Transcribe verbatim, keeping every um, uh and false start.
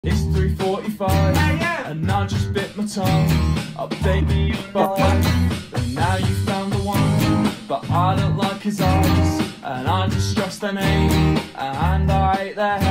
It's three forty-five, Hey, yeah. and I just bit my tongue. Update me by, and now you found the one. But I don't like his eyes, and I distrust their name, and I hate their hair.